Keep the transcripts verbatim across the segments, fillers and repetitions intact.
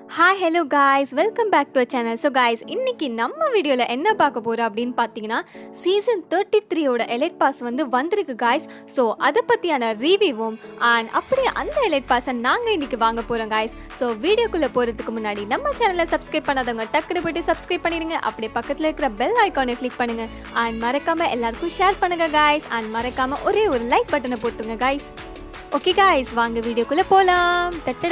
Hi, hello guys, welcome back to our channel. So guys, இன்னைக்கு நம்ம வீடியோல என்ன பார்க்க போறோம் அப்படினு பாத்தீங்கன்னா சீசன் thirty-three ஓட எலைட் பாஸ் வந்து வந்திருக்கு guys. So அத பத்தியான ரிவ்யூவும் and அப்படியே அந்த எலைட் பாஸை நாங்க இன்னைக்கு வாங்க போறோம் guys. So வீடியோக்குள்ள போறதுக்கு முன்னாடி நம்ம சேனலை சப்ஸ்கிரைப் பண்ணாதவங்க டக்குனு போய்ட்டு சப்ஸ்கிரைப் பண்ணிடுங்க. அப்படியே பக்கத்துல இருக்கிற பெல் ஐகானை கிளிக் பண்ணுங்க and மறக்காம எல்லாருக்கும் ஷேர் பண்ணுங்க guys and மறக்காம ஒரே ஒரு லைக் பட்டனை போட்டுருங்க guys. ஓகே guys, வாங்க வீடியோக்குள்ள போலாம். டட்டட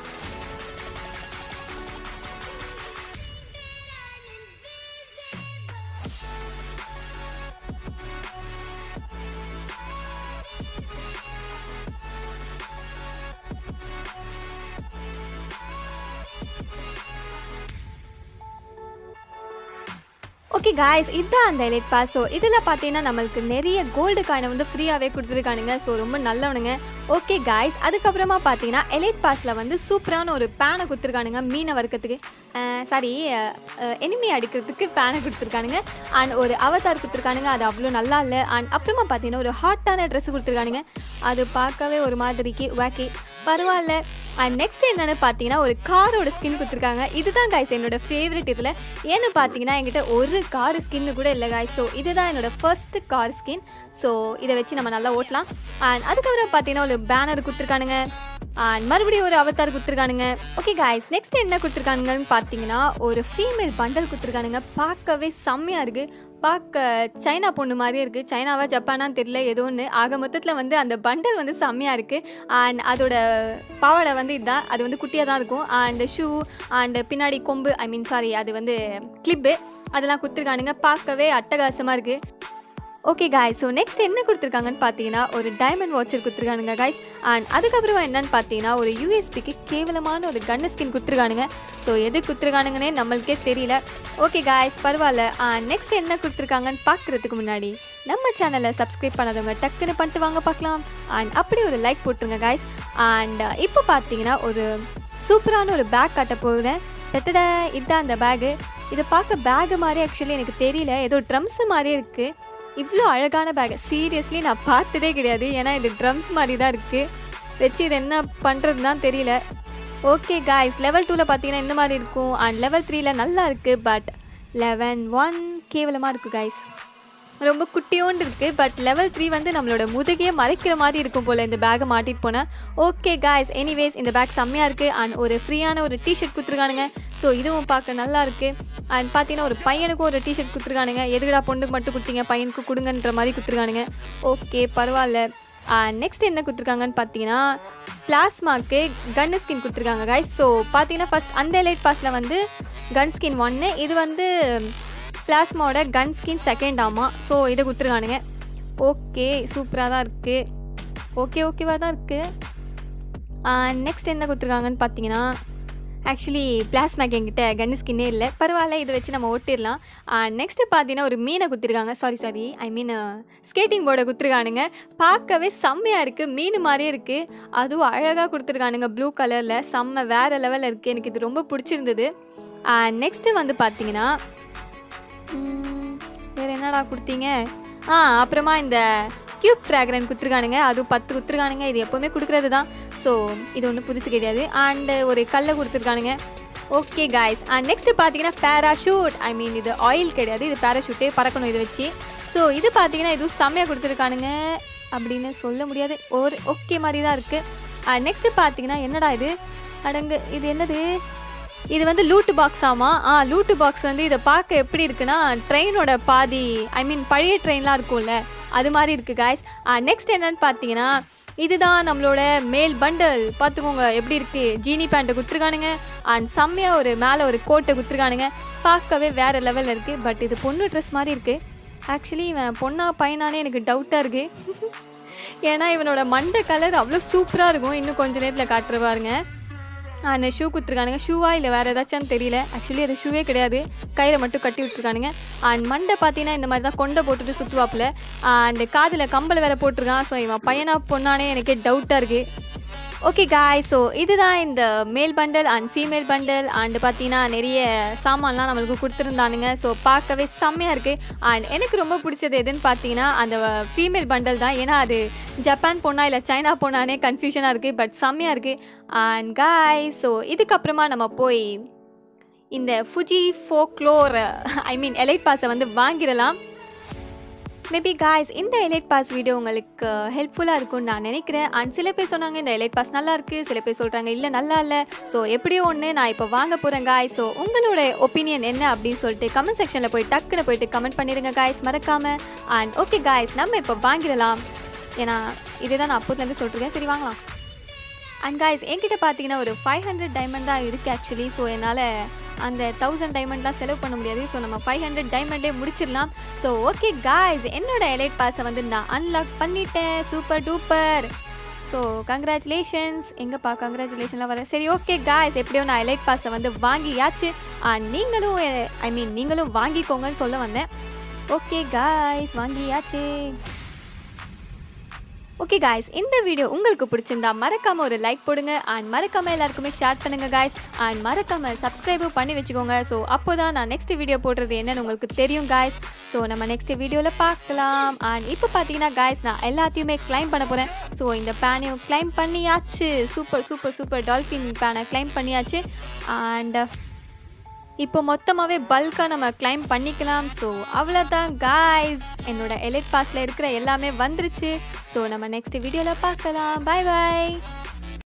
ஓகே guys, இதுதான் அந்த எலைட் பாஸ். ஸோ இதில் பார்த்தீங்கன்னா நம்மளுக்கு நிறைய கோல்டு காயினை வந்து ஃப்ரீயாகவே கொடுத்துருக்கானுங்க. ஸோ ரொம்ப நல்லவனுங்க. ஓகே guys, அதுக்கப்புறமா பார்த்தீங்கன்னா எலைட் பாஸில் வந்து சூப்பரான ஒரு பேனை கொடுத்துருக்கானுங்க மீனை வறுக்கிறதுக்கு, சாரி எனிமி அடிக்கிறதுக்கு பேனை கொடுத்துருக்கானுங்க. அண்ட் ஒரு அவதார் கொடுத்துருக்கானுங்க, அது அவ்வளோ நல்லா இல்லை. அண்ட் அப்புறமா பார்த்தீங்கன்னா ஒரு ஹாட்டான ட்ரெஸ் கொடுத்துருக்கானுங்க, அது பார்க்கவே ஒரு மாதிரிக்கு வாக்கி பரவாயில்ல. அண்ட் நெக்ஸ்ட் என்னென்னு பார்த்தீங்கன்னா ஒரு காரோட ஸ்கின் கொடுத்துருக்காங்க. இதுதான் காய்ஸ் என்னோட ஃபேவரட். இதில் ஏன்னு பார்த்தீங்கன்னா என்கிட்ட ஒரு கார் ஸ்கின்னு கூட இல்லை காய்ஸ். ஸோ இதுதான் என்னோட ஃபர்ஸ்ட் கார் ஸ்கின். ஸோ இதை வச்சு நம்ம நல்லா ஓட்டலாம். அண்ட் அதுக்கப்புறம் பார்த்தீங்கன்னா ஒரு பேனர் கொடுத்துருக்கானுங்க அண்ட் மறுபடியும் ஒரு அவதார் கொடுத்துருக்கானுங்க. ஓகே காய்ஸ், நெக்ஸ்ட் என்ன கொடுத்துருக்கானுங்கன்னு பார்த்தீங்கன்னா ஒரு ஃபீமேல் பண்டல் கொடுத்துருக்கானுங்க. பார்க்கவே செம்மையாக இருக்குது. பார்க்க சைனா பொண்ணு மாதிரியே இருக்குது. சைனாவா ஜப்பானான்னு தெரியல, ஏதோ ஒன்று. ஆக மொத்தத்தில் வந்து அந்த பண்டல் வந்து செம்மையாக இருக்குது. அண்ட் அதோட பாவாடை வந்து இதுதான், அது வந்து குட்டியாக தான் இருக்கும். அண்ட் ஷூ அண்ட் பின்னாடி கொம்பு, ஐ மீன் சாரி அது வந்து கிளிப்பு, அதெல்லாம் கொடுத்துருக்கானுங்க. பார்க்கவே அட்டகாசமாக இருக்குது. ஓகே காய்ஸ், ஸோ நெக்ஸ்ட் என்ன கொடுத்துருக்காங்கன்னு பார்த்தீங்கன்னா ஒரு டைமண்ட் வாட்சர் கொடுத்துருக்கானுங்க காய்ஸ். அண்ட் அதுக்கப்புறமா என்னன்னு பார்த்தீங்கன்னா ஒரு யூஎஸ்பிக்கு கேவலமான ஒரு கன்னு ஸ்கின் கொடுத்துருக்கானுங்க. ஸோ எது கொடுத்துருக்கானுங்கன்னே நம்மளுக்கே தெரியல. ஓகே காய்ஸ், பரவாயில்ல. அண்ட் நெக்ஸ்ட் என்ன கொடுத்துருக்காங்கன்னு பார்க்குறதுக்கு முன்னாடி நம்ம சேனலை சப்ஸ்கிரைப் பண்ணாதவங்க டக்குன்னு பண்ணிட்டு வாங்க பார்க்கலாம். அண்ட் அப்படி ஒரு லைக் போட்டுருங்க காய்ஸ். அண்ட் இப்போ பார்த்தீங்கன்னா ஒரு சூப்பரான ஒரு பேக் காட்ட போகிறேன். டட்டட இதுதான் அந்த பேகு. இதை பார்க்க பேகு மாதிரி ஆக்சுவலி எனக்கு தெரியல, ஏதோ ட்ரம்ஸு மாதிரியே இருக்குது. இவ்வளோ அழகான பேக் சீரியஸ்லி நான் பார்த்ததே கிடையாது. ஏன்னா இது ட்ரம்ஸ் மாதிரி தான் இருக்குது. வச்சு இது என்ன பண்ணுறதுன்னு தான் தெரியல. ஓகே காய்ஸ், லெவல் டூவில் பார்த்தீங்கன்னா இந்த மாதிரி இருக்கும். அண்ட் லெவல் த்ரீயில் நல்லா இருக்குது. பட் லெவன் ஒன் கேவலமாக இருக்குது காய்ஸ். ரொம்ப குட்டியோண்டு இருக்குது. பட் லெவல் த்ரீ வந்து நம்மளோட முதுகையே மறைக்கிற மாதிரி இருக்கும் போல் இந்த பேக்கை மாட்டிட்டு போனேன். ஓகே காய்ஸ், எனிவேஸ் இந்த பேக் செம்மையாக இருக்குது. அண்ட் ஒரு ஃப்ரீயான ஒரு டிஷர்ட் கொடுத்துருக்கானுங்க. ஸோ இதுவும் பார்க்க நல்லா இருக்குது. அண்ட் பார்த்தீங்கன்னா ஒரு பையனுக்கும் ஒரு டிஷர்ட் கொடுத்துருக்கானுங்க. எதுக்கடா பொண்ணுக்கு மட்டும் கொடுத்தீங்க, பையனுக்கு கொடுங்கன்ற மாதிரி கொடுத்துருக்கானுங்க. ஓகே பரவாயில்ல. நெக்ஸ்ட் என்ன கொடுத்துருக்காங்கன்னு பார்த்தீங்கன்னா பிளாஸ்மாக்கு கன் ஸ்கின் கொடுத்துருக்காங்க காய்ஸ். ஸோ பார்த்தீங்கன்னா ஃபஸ்ட் அந்த எலைட் பாஸில் வந்து கன் ஸ்கின் ஒன்று, இது வந்து பிளாஸ்மாவோட கன் ஸ்கின் செகண்ட் ஆமாம். ஸோ இதை கொடுத்துருக்கானுங்க. ஓகே சூப்பராக தான் இருக்குது. ஓகே ஓகேவாக தான் இருக்குது. நெக்ஸ்ட் என்ன கொடுத்துருக்காங்கன்னு பார்த்தீங்கன்னா ஆக்சுவலி பிளாஸ்மாக் என்கிட்ட கன் ஸ்கின்னே இல்லை. பரவாயில்ல, இதை வச்சு நம்ம ஓட்டிடலாம். நெக்ஸ்ட்டு பார்த்தீங்கன்னா ஒரு மீனை குத்திருக்காங்க. Sorry sorry I mean skating போர்டை குத்துருக்கானுங்க. பார்க்கவே செம்மையாக இருக்குது, மீன் மாதிரியே இருக்குது. அதுவும் அழகாக கொடுத்துருக்கானுங்க ப்ளூ கலரில். செம்ம வேறு லெவலில் இருக்குது. எனக்கு இது ரொம்ப பிடிச்சிருந்தது. நெக்ஸ்ட்டு வந்து பார்த்தீங்கன்னா வேறு என்னடா கொடுத்தீங்க, ஆ அப்புறமா இந்த கியூப் ஃப்ராக்ரன் கொடுத்துருக்கானுங்க. அதுவும் பத்து கொடுத்துருக்கானுங்க. இது எப்போவுமே கொடுக்குறது தான். ஸோ இது ஒன்றும் புதுசு கிடையாது. அண்டு ஒரு கல்லை கொடுத்துருக்கானுங்க. ஓகே காய்ஸ், அண்ட் நெக்ஸ்ட்டு பார்த்தீங்கன்னா பேராஷூட், ஐ மீன் இது ஆயில் கிடையாது, இது பேராஷூட்டே பறக்கணும் இதை வச்சு. ஸோ இது பார்த்தீங்கன்னா இதுவும் செம்மையாக கொடுத்துருக்கானுங்க அப்படின்னு சொல்ல முடியாது, ஒரு ஓகே மாதிரி தான் இருக்குது. நெக்ஸ்ட்டு பார்த்தீங்கன்னா என்னடா இது அடங்கு, இது என்னது, இது வந்து லூட்டு பாக்ஸ் ஆமாம். ஆ லூட்டு பாக்ஸ் வந்து இதை பார்க்க எப்படி இருக்குன்னா ட்ரெயினோட பாதி, ஐ மீன் பழைய ட்ரெயின்லாம் இருக்கும்ல அது மாதிரி இருக்குது காய்ஸ். நெக்ஸ்ட் என்னன்னு பார்த்தீங்கன்னா இதுதான் நம்மளோட மேல் பண்டல். பார்த்துக்கோங்க எப்படி இருக்குது. ஜீனி பேண்ட்டை கொடுத்துருக்கானுங்க. அண்ட் செம்மையாக ஒரு மேலே ஒரு கோட்டை கொடுத்துருக்கானுங்க. பார்க்கவே வேறு லெவலில் இருக்குது. பட் இது பொண்ணு ட்ரெஸ் மாதிரி இருக்குது. ஆக்சுவலி இவன் பொண்ணா பையனானே எனக்கு டவுட்டாக இருக்குது. ஏன்னா இவனோட மண்டை கலர் அவ்வளோ சூப்பராக இருக்கும். இன்னும் கொஞ்சம் நேரத்தில் காட்டுற பாருங்க. அந்த ஷூ கொடுத்துருக்கானுங்க. ஷூவா இல்லை வேறு ஏதாச்சும் தெரியல. ஆக்சுவலி அது ஷூவே கிடையாது, கையில் மட்டும் கட்டி விட்டுருக்கானுங்க. அண்ட் மண்டை பார்த்தீங்கன்னா இந்த மாதிரி தான் கொண்டை போட்டுட்டு சுற்றுவாப்பில். அந்த காதில் கம்பளை வேறு போட்டிருக்கான். ஸோ இவன் பையனா பொண்ணானே எனக்கே டவுட்டாக இருக்குது. ஓகே காய்ஸ், ஸோ இதுதான் இந்த male bundle and female bundle. And பார்த்தீங்கன்னா நிறைய சாமான்லாம் நம்மளுக்கு கொடுத்துருந்தானுங்க. ஸோ பார்க்கவே செம்மையாக இருக்குது. அண்ட் எனக்கு ரொம்ப பிடிச்சது எதுன்னு பார்த்தீங்கன்னா அந்த ஃபீமேல் பண்டல் தான். ஏன்னா அது ஜப்பான் போனா இல்லை சைனா போனானே கன்ஃபியூஷனாக இருக்குது. பட் செம்மையாக இருக்குது. அண்ட் காய்ஸ், ஸோ இதுக்கப்புறமா நம்ம போய் இந்த Fuji folklore I mean elite பாஸை வந்து வாங்கிடலாம். மேபி காய்ஸ் இந்த எலைட் பாஸ் வீடியோ உங்களுக்கு ஹெல்ப்ஃபுல்லாக இருக்கும்னு நான் நினைக்கிறேன். அண்ட் சில பேர் சொன்னாங்க இந்த எலைட் பாஸ் நல்லா இருக்குது, சில பேர் சொல்கிறாங்க இல்லை நல்லா இல்லை. ஸோ எப்படியோ ஒன்று நான் இப்போ வாங்க போகிறேன் காய்ஸ். ஸோ உங்களோட ஒப்பீனியன் என்ன அப்படின்னு சொல்லிட்டு கமெண்ட் செக்ஷனில் போய் டக்குன்னு போயிட்டு கமெண்ட் பண்ணிடுங்க காய்ஸ் மறக்காமல். அண்ட் ஓகே காய்ஸ், நம்ம இப்போ வாங்கிடலாம். ஏன்னா இதுதான் நான் அப்போதுலேருந்து சொல்லிட்டுருக்கேன். சரி வாங்கலாம். அண்ட் காய்ஸ் என்கிட்ட பார்த்தீங்கன்னா ஒரு ஃபைவ் ஹண்ட்ரட் டைமண்ட் தான் இருக்குது ஆக்சுவலி. ஸோ என்னால் அந்த தௌசண்ட் டைமண்ட்லாம் செலவு பண்ண முடியாது. ஸோ நம்ம ஃபைவ் ஹண்ட்ரட் டைமண்ட்லேயே முடிச்சிடலாம். ஸோ ஓகே காய்ஸ், என்னோட எலைட் பாஸை வந்து நான் அன்லாக் பண்ணிட்டேன். Super duper. So congratulations. எங்கேப்பா கங்க்ராச்சுலேஷன்லாம் வர. சரி ஓகே காய்ஸ், எப்படியோ நான் எலைட் பாஸை வந்து வாங்கியாச்சு. அண்ட் நீங்களும் ஐ மீன் நீங்களும் வாங்கிக்கோங்கன்னு சொல்ல வந்தேன். ஓகே காய்ஸ், வாங்கியாச்சு. ஓகே காய்ஸ், இந்த வீடியோ உங்களுக்கு பிடிச்சிருந்தா மறக்காமல் ஒரு லைக் போடுங்க. அண்ட் மறக்காமல் எல்லாருக்குமே ஷேர் பண்ணுங்கள் காய்ஸ். அண்ட் மறக்காமல் சப்ஸ்கிரைபும் பண்ணி வச்சுக்கோங்க. ஸோ அப்போ தான் நான் நெக்ஸ்ட் வீடியோ போடுறது என்னன்னு உங்களுக்கு தெரியும் காய்ஸ். ஸோ நம்ம நெக்ஸ்ட் வீடியோவில் பார்க்கலாம். அண்ட் இப்போ பார்த்தீங்கன்னா காய்ஸ் நான் எல்லாத்தையுமே கிளைம் பண்ண போகிறேன். ஸோ இந்த பேனையும் கிளைம் பண்ணியாச்சு. சூப்பர் சூப்பர் சூப்பர் டால்ஃபின் பேனை கிளைம் பண்ணியாச்சு. அண்ட் இப்போ மொத்தமாகவே பல்காக நம்ம கிளைம் பண்ணிக்கலாம். ஸோ அவ்வளோதான் காய்ஸ், என்னோட எலைட் பாஸில் இருக்கிற எல்லாமே வந்துருச்சு. ஸோ நம்ம நெக்ஸ்ட் வீடியோவில் பார்க்கலாம். பாய் பாய்.